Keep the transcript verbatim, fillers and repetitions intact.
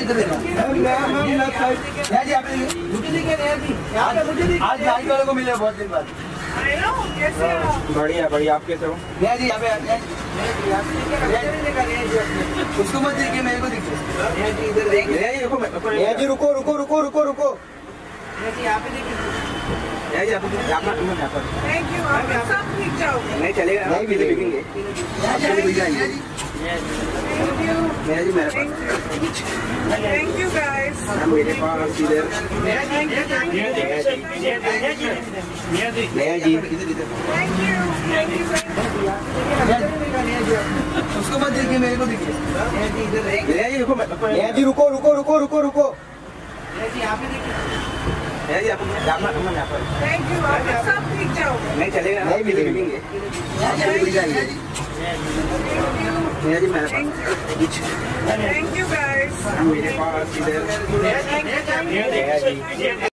इधर देखो आज गाड़ी वालों को मिले बहुत दिन बाद। बढ़िया बढ़िया। आप कैसे हो? नया जी यहाँ पे उसको मत देखिए, मेरे को देखिए। इधर देखिए नया जी रुको रुको रुको रुको रुको। यहाँ पे देखिए। नहीं चलेगा, नहीं भी देखेंगे। जी मेरे पास Thank you guys. मेरे पास इधर नया जी। इधर इधर Thank you. Thank you very much. उसको मत देखिए, मेरे को देखिए। इधर देखिए। नया जी रुको नया जी रुको रुको रुको रुको रुको। यहाँ पे देखिए। नया जी आप Thank you. आप सब ठीक जाओ। नहीं चलेगा, नहीं भी देखेंगे। नया जी मेरे पास Thank you guys. मेरे पास इधर Thank you. नया जी।